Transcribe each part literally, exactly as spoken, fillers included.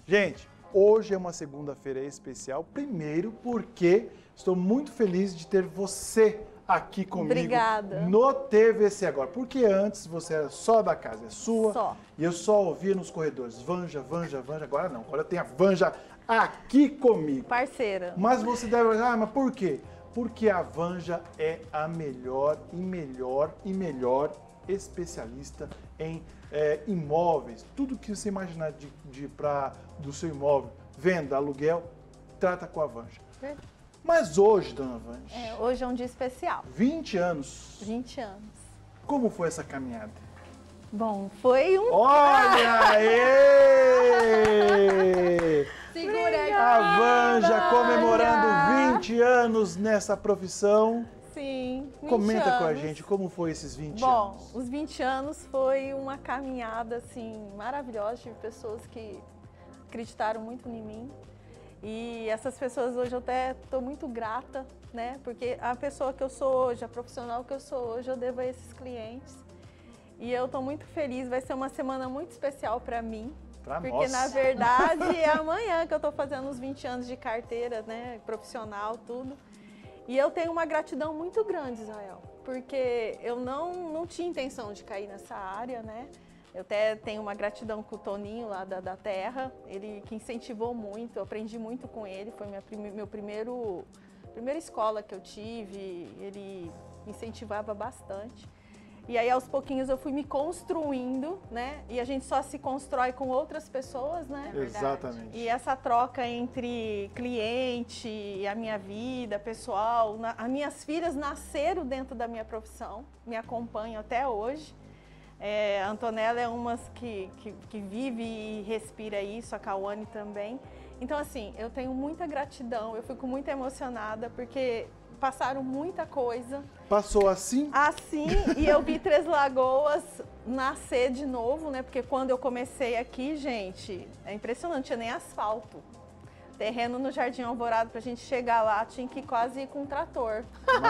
Gente, hoje é uma segunda-feira especial, primeiro porque estou muito feliz de ter você aqui comigo. Obrigada. No T V C agora, porque antes você era só da casa, é sua, Só. e eu só ouvia nos corredores, Vanja, Vanja, Vanja, agora não, agora tem a Vanja aqui comigo. Parceira. Mas você deve, ah, mas por quê? Porque a Vanja é a melhor e melhor e melhor especialista em é, imóveis. Tudo que você imaginar de, de pra, do seu imóvel, venda, aluguel, trata com a Vanja. É. Mas hoje, dona Vanja, É, hoje é um dia especial. vinte anos, vinte anos. como foi essa caminhada? Bom, foi um... Olha aí! Segura aí. A Vanja comemorando vinte anos nessa profissão. Sim, vinte Comenta com a anos. gente como foi esses vinte Bom, anos. os vinte anos foi uma caminhada, assim, maravilhosa. Tive pessoas que acreditaram muito em mim. E essas pessoas hoje eu até estou muito grata, né? Porque a pessoa que eu sou hoje, a profissional que eu sou hoje, eu devo a esses clientes. E eu estou muito feliz, vai ser uma semana muito especial para mim. Pra Porque, nós. na verdade, é amanhã que eu estou fazendo os vinte anos de carteira, né? Profissional, tudo. E eu tenho uma gratidão muito grande, Israel, porque eu não, não tinha intenção de cair nessa área, né? Eu até tenho uma gratidão com o Toninho lá da, da Terra, ele que incentivou muito, eu aprendi muito com ele, foi minha prime, meu primeiro, primeira escola que eu tive, ele me incentivava bastante. E aí, aos pouquinhos, eu fui me construindo, né? E a gente só se constrói com outras pessoas, né? Exatamente. E essa troca entre cliente e a minha vida pessoal, na, as minhas filhas nasceram dentro da minha profissão, me acompanham até hoje. É, a Antonella é uma que, que, que vive e respira isso, a Cauane também. Então, assim, eu tenho muita gratidão, eu fico muito emocionada porque passaram muita coisa. Passou assim? Assim, e eu vi Três Lagoas nascer de novo, né? Porque quando eu comecei aqui, gente, é impressionante, tinha nem asfalto. Terreno no Jardim Alvorada, pra gente chegar lá, tinha que quase ir com um trator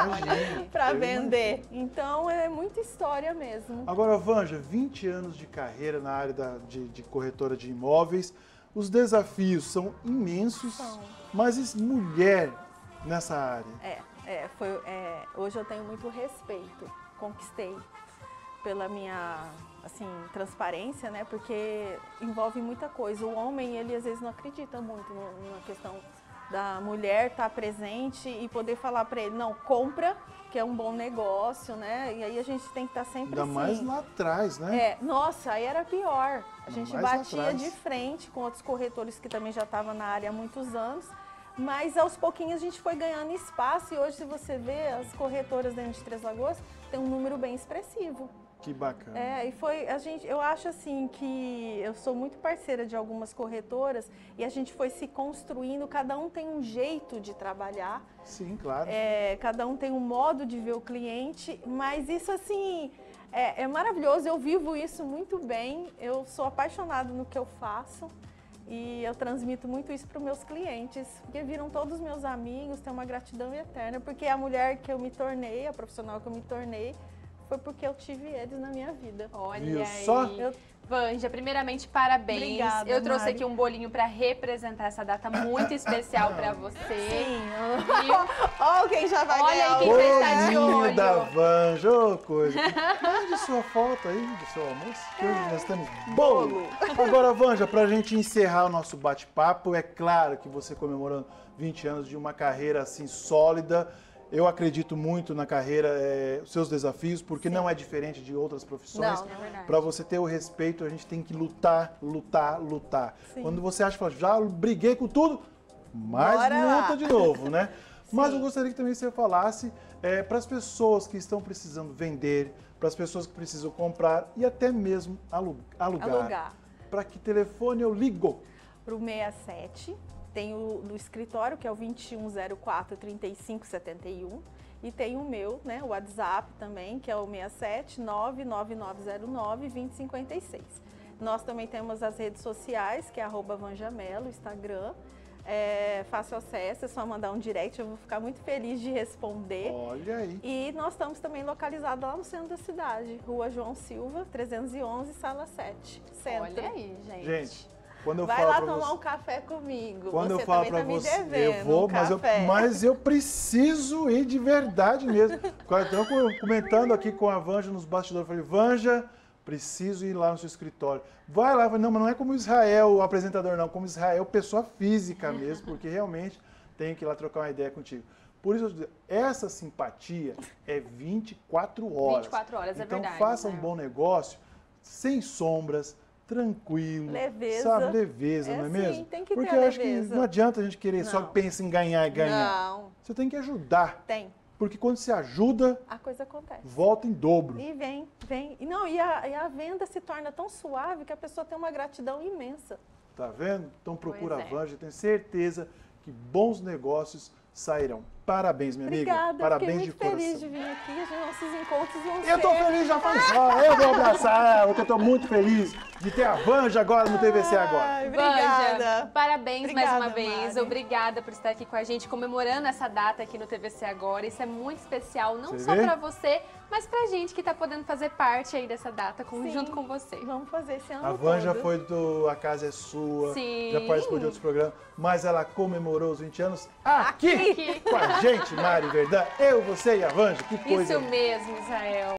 para vender. Então, é muita história mesmo. Agora, Vanja, vinte anos de carreira na área da, de, de corretora de imóveis. Os desafios são imensos, São. mas isso, mulher nessa área. É, é, foi, é, hoje eu tenho muito respeito, conquistei pela minha, assim, transparência, né? Porque envolve muita coisa. O homem, ele às vezes não acredita muito no, na questão da mulher estar presente e poder falar para ele, não, compra, que é um bom negócio, né? E aí a gente tem que estar sempre Ainda assim. mais lá atrás, né? É, nossa, aí era pior. A Ainda gente mais lá batia atrás. de frente com outros corretores que também já estavam na área há muitos anos. Mas aos pouquinhos a gente foi ganhando espaço e hoje, se você vê, as corretoras dentro de Três Lagoas tem um número bem expressivo. Que bacana. É, e foi, a gente, eu acho assim que eu sou muito parceira de algumas corretoras e a gente foi se construindo, cada um tem um jeito de trabalhar. Sim, claro. É, cada um tem um modo de ver o cliente, mas isso assim é, é maravilhoso, eu vivo isso muito bem, eu sou apaixonada no que eu faço. E eu transmito muito isso para os meus clientes, porque viram todos meus amigos, tenho uma gratidão eterna, porque a mulher que eu me tornei, a profissional que eu me tornei, foi porque eu tive eles na minha vida. Olha Viu aí. só? Eu- Vanja, primeiramente, parabéns. Obrigada, Eu trouxe Mari. aqui um bolinho para representar essa data muito especial para você. Sim. Viu? Olha quem já vai Olha ganhar aí quem o- já está de Bolinho olho. da Vanja, ô coisa. Mande sua foto aí do seu almoço, que hoje nós temos bolo. Agora, Vanja, pra gente encerrar o nosso bate-papo, é claro que você comemorando vinte anos de uma carreira assim sólida. Eu acredito muito na carreira, é, os seus desafios, porque não é diferente de outras profissões. Não, não é verdade. Para você ter o respeito, a gente tem que lutar, lutar, lutar. Sim. Quando você acha que já briguei com tudo, mas Bora lá. luta de novo, né? Mas Sim. eu gostaria que também você falasse é, para as pessoas que estão precisando vender, para as pessoas que precisam comprar e até mesmo alu- alugar. Alugar. Para que telefone eu ligo? Para o sessenta e sete, tem o do escritório, que é o vinte e um zero quatro, trinta e cinco setenta e um, e tem o meu, né, o WhatsApp também, que é o sessenta e sete, nove nove nove zero nove, dois zero cinco seis. Nós também temos as redes sociais, que é arroba vanjamelo, Instagram. É fácil acesso, é só mandar um direct, eu vou ficar muito feliz de responder. Olha aí. E nós estamos também localizados lá no centro da cidade, Rua João Silva, trezentos e onze, Sala sete, Centro. Olha aí, gente. Gente, Quando eu Vai falo lá pra tomar você, um café comigo. quando você eu falo também pra tá me você, devendo eu vou, um mas, eu, café. mas eu preciso ir de verdade mesmo. Então, comentando aqui com a Vanja nos bastidores, eu falei, Vanja, preciso ir lá no seu escritório. Vai lá, não, mas não é como Israel, o apresentador não, como Israel, pessoa física mesmo, porque realmente tenho que ir lá trocar uma ideia contigo. Por isso, eu digo, essa simpatia é vinte e quatro horas. vinte e quatro horas, é então, verdade. Então, faça um né? bom negócio, sem sombras, tranquilo, Leveza. sabe, leveza, É não é sim, mesmo? tem que Porque ter eu a acho que leveza. não adianta a gente querer só Não. pensar em ganhar e ganhar. Não, Você tem que ajudar, tem. porque quando você ajuda, A coisa acontece. volta em dobro. E vem, vem. E não, e a, e a venda se torna tão suave que a pessoa tem uma gratidão imensa. Tá vendo? Então procura Pois a é. Vanja, tenho certeza que bons negócios sairão. Parabéns, minha Obrigada, amiga. Parabéns fiquei de muito feliz coração. de vir aqui. Os nossos encontros vão Eu tô ser... feliz já faz hora. Eu vou abraçar ela, porque eu tô muito feliz de ter a Vanja agora no T V C agora. Ai, obrigada. Vanja, parabéns mais Obrigada, uma vez. Mari. Obrigada por estar aqui com a gente, comemorando essa data aqui no T V C Agora. Isso é muito especial, não Você só vê? pra você, mas pra gente que tá podendo fazer parte aí dessa data com- Sim. junto com você. Vamos fazer esse ano A Vanja todo. foi do A Casa é Sua, Sim. já participou de outros programas, mas ela comemorou os vinte anos aqui, Aqui. com a gente, Mari Verdão. Eu, você e a Vanja, que coisa. Isso mesmo, Israel.